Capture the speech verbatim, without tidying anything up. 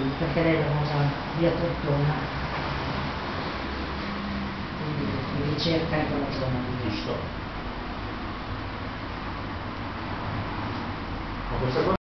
perché lei lavora via Tortona, quindi di ricerca in quella zona lì. Giusto. Ma questa cosa